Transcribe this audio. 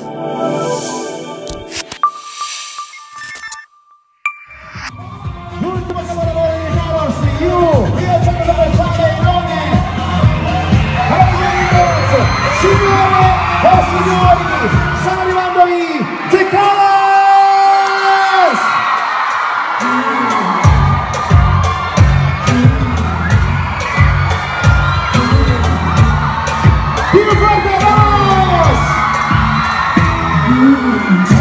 L'ultimo capolavoro di Carlos, io sono da pensare in nome signore e signori, stanno arrivando i The Colors! Più forte, vamos!